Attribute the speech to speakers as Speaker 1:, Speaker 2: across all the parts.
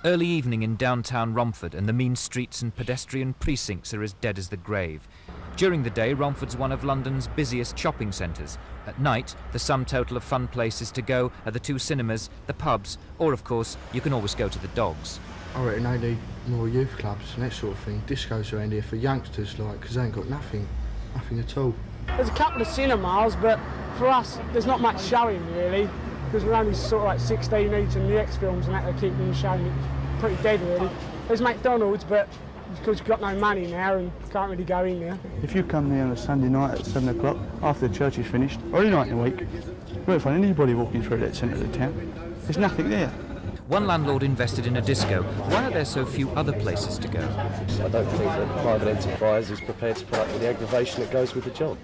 Speaker 1: Early evening in downtown Romford, and the mean streets and pedestrian precincts are as dead as the grave. During the day, Romford's one of London's busiest shopping centres. At night, the sum total of fun places to go are the 2 cinemas, the pubs, or of course, you can always go to the dogs.
Speaker 2: I reckon they need more youth clubs and that sort of thing. Discos around here for youngsters, like, because they ain't got nothing at all.
Speaker 3: There's a couple of cinemas, but for us, there's not much showing really, because we're only sort of like 16 each, and the X films and that are keeping showing. It's pretty dead really. There's McDonald's, but because you've got no money now and can't really go in there.
Speaker 4: If you come there on a Sunday night at 7 o'clock, after the church is finished, or any night in the week, you won't find anybody walking through that centre of the town. There's nothing there.
Speaker 1: One landlord invested in a disco. Why are there so few other places to go?
Speaker 5: I don't think that private enterprise is prepared to put up with the aggravation that goes with the job.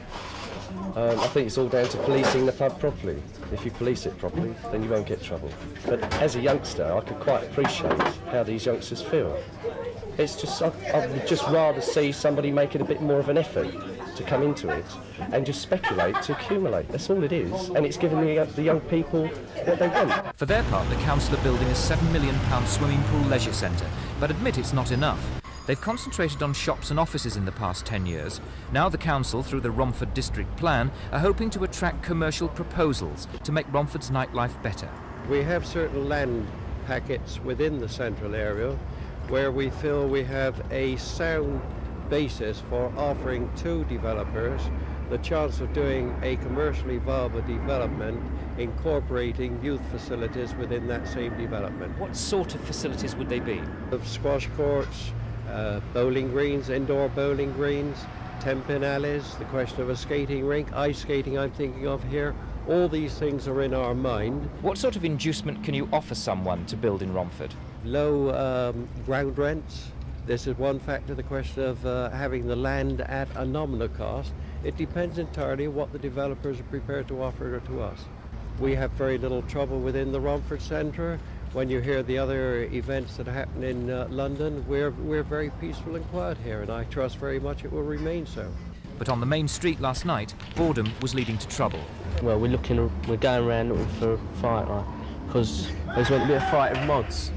Speaker 5: I think it's all down to policing the pub properly. If you police it properly, then you won't get trouble. But as a youngster, I could quite appreciate how these youngsters feel. It's just, I would just rather see somebody making a bit more of an effort to come into it and just speculate to accumulate. That's all it is. And it's giving the young people what they want.
Speaker 1: For their part, the council are building a £7 million swimming pool leisure centre, but admit it's not enough. They've concentrated on shops and offices in the past 10 years. Now the council, through the Romford District Plan, are hoping to attract commercial proposals to make Romford's nightlife better.
Speaker 6: We have certain land packets within the central area where we feel we have a sound basis for offering to developers the chance of doing a commercially viable development, incorporating youth facilities within that same development.
Speaker 1: What sort of facilities would they be?
Speaker 6: Squash courts, bowling greens, indoor bowling greens, 10-pin alleys, the question of a skating rink, ice skating I'm thinking of here. All these things are in our mind.
Speaker 1: What sort of inducement can you offer someone to build in Romford?
Speaker 6: Low ground rents. This is one factor, the question of having the land at a nominal cost. It depends entirely on what the developers are prepared to offer to us. We have very little trouble within the Romford Centre. When you hear the other events that happen in London, we're very peaceful and quiet here, and I trust very much it will remain so.
Speaker 1: But on the main street last night, boredom was leading to trouble.
Speaker 7: Well, we're going around looking for a fight, right? Because there's meant to be a fight of mods.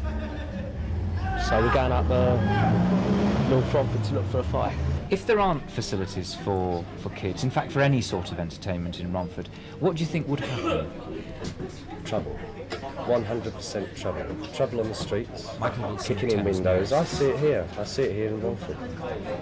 Speaker 7: So we're going up North Romford to look for a fight.
Speaker 1: If there aren't facilities for kids, in fact for any sort of entertainment in Romford, what do you think would happen?
Speaker 5: Trouble. 100% trouble. Trouble on the streets,
Speaker 1: Michael will see
Speaker 5: kicking in
Speaker 1: Thames
Speaker 5: windows.
Speaker 1: now.
Speaker 5: I see it here in Romford.